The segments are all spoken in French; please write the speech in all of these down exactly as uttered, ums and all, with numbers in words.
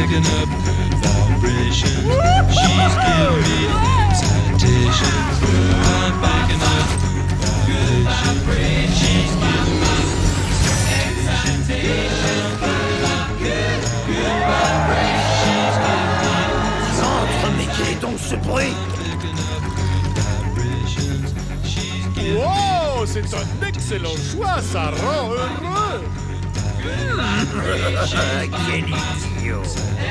picking up good vibrations. She's giving me citations. I'm picking up good vibrations. She's giving me citations. Good, good vibrations. She's giving me Centre, mais quel est donc ce bruit? Wow, c'est un excellent choix, ça rend heureux. Quel idiot.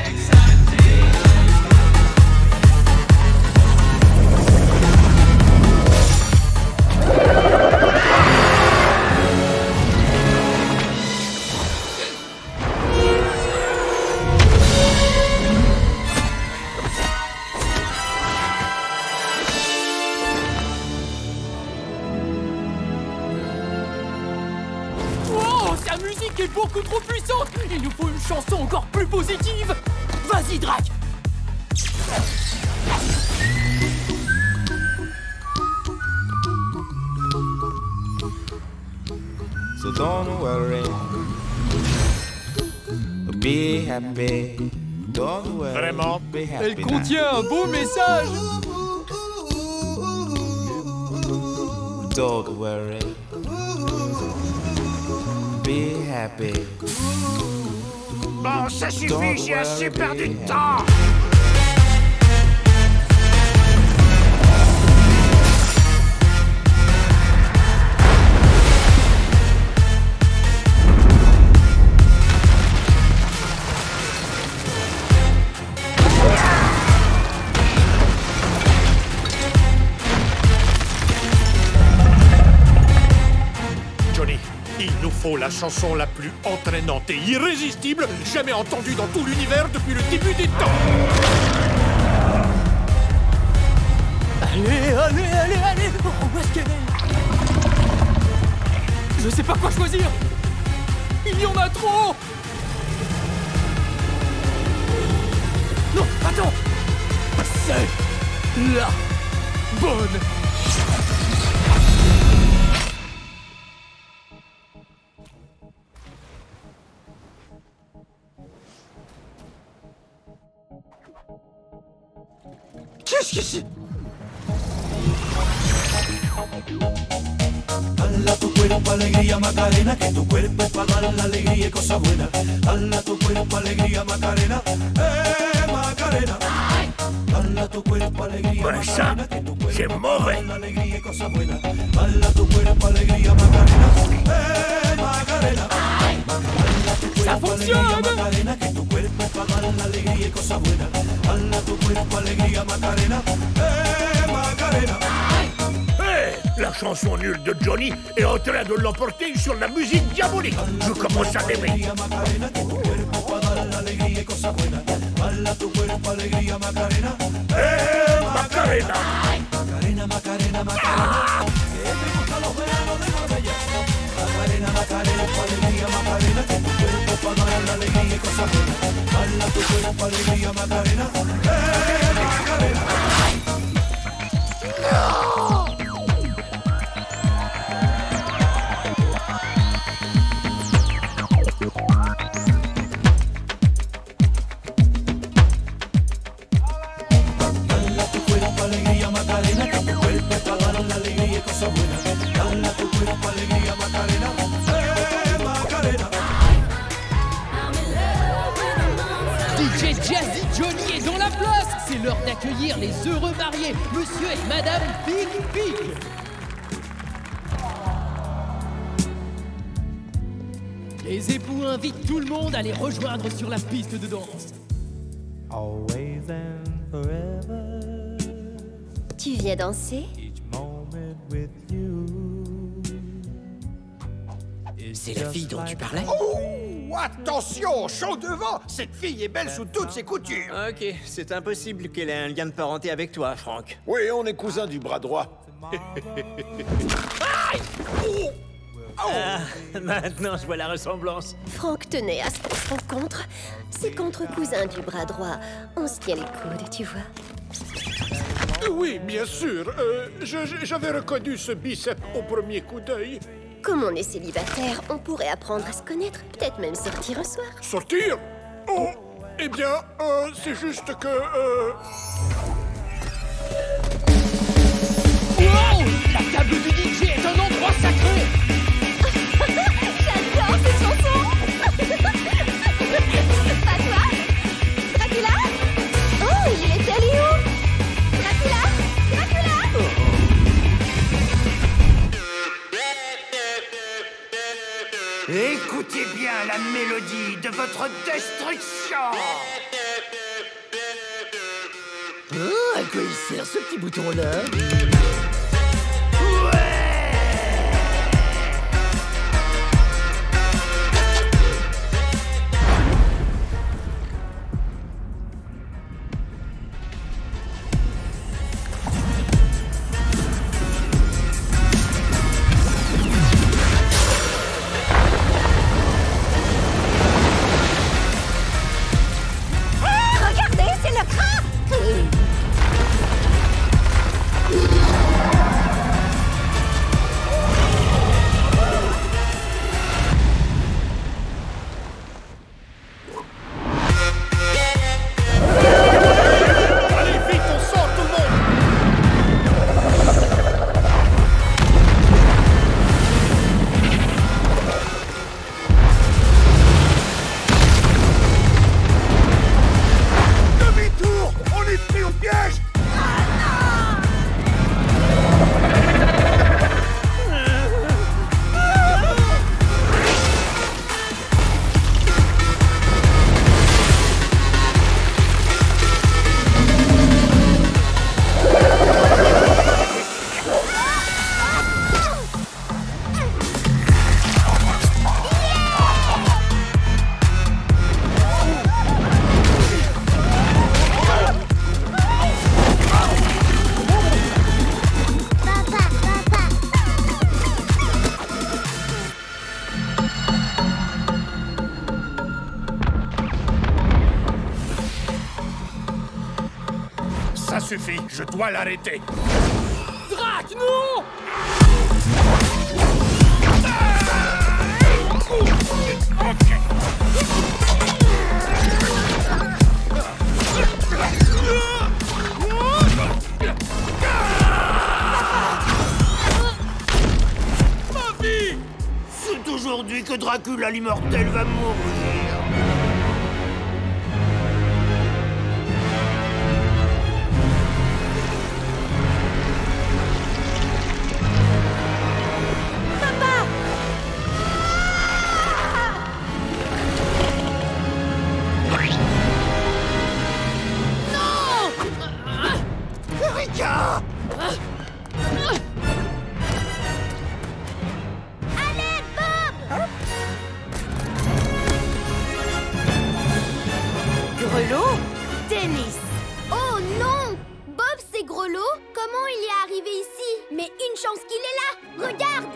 La musique est beaucoup trop puissante. Il nous faut une chanson encore plus positive. Vas-y, Drac. So don't worry, be happy. Don't worry, Vraiment, be happy. Elle contient un beau message. Don't worry, be happy. Bon, ça suffit, j'ai assez perdu de temps. Il nous faut la chanson la plus entraînante et irrésistible jamais entendue dans tout l'univers depuis le début des temps. Allez, allez, allez, allez. Oh, où est-ce qu'elle est? Je sais pas quoi choisir. Il y en a trop. Non, attends. C'est la bonne. Qu'est-ce que c'est? Dala tu cuerpo alegría Macarena, que tu cuerpo es para dar la alegría y cosas buenas. Dala tu cuerpo alegría Macarena, eh Macarena. Dala tu cuerpo alegría Macarena, que tu cuerpo para dar la alegría y cosas buenas. Dala tu cuerpo alegría Macarena, eh Macarena. Ça fonctionne! Macarena, que tu cuerpo es para dar la alegría y cosas buenas. Dala tu cuerpo alegría Macarena, eh Macarena. La chanson nulle de Johnny est en train de l'emporter sur la musique diabolique. Je commence à l'aimer. Macarena, que tu cuerpo para dar la alegría y cosas buenas. Dala tu cuerpo alegría Macarena, eh Macarena. Macarena, Macarena, Macarena. Que te gustan los veranos de Marbella. Macarena, Macarena, tu alegría Macarena, que tu cuerpo para dar la alegría y cosas buenas. Dala tu cuerpo alegría Macarena, eh Macarena. D J Jazzy Johnny est dans la place. C'est l'heure d'accueillir les heureux mariés, monsieur et madame Big Big. Les époux invitent tout le monde à les rejoindre sur la piste de danse. Always and forever. Tu viens danser? Each moment with you. C'est la fille dont tu parlais? Oh, attention, chaud devant. Cette fille est belle sous toutes ses coutures. Ok, c'est impossible qu'elle ait un lien de parenté avec toi, Franck. Oui, on est cousins du bras droit. Aïe! Oh! Oh! Ah, maintenant je vois la ressemblance. Franck tenait à ce qu'on se rencontre. C'est qu'entre cousins du bras droit, on se tient les coudes, tu vois. Oui, bien sûr. Euh, je- J'avais reconnu ce biceps au premier coup d'œil. Comme on est célibataire, on pourrait apprendre à se connaître, peut-être même sortir un soir. Sortir? Oh! Eh bien, euh, c'est juste que... Euh... Wow! La table du D J est un endroit sacré! J'adore cette chanson. Pas toi? Dracula? Oh, il est allé où? Dracula? Dracula? Écoutez bien la mélodie de votre destruction. Oh, à quoi il sert ce petit bouton-là? Regardez, c'est le cran. Allez, vite, on sort tout le monde! Demi-tour. On est pris au piège. Papa, papa. Ça suffit, je dois l'arrêter. Drac, non! C'est aujourd'hui que Dracula l'immortel va mourir. Erika! Allez, Bob! Grelot? Tennis. Oh non! Bob, c'est Grelot? Comment il est arrivé ici? Mais une chance qu'il est là! Regarde!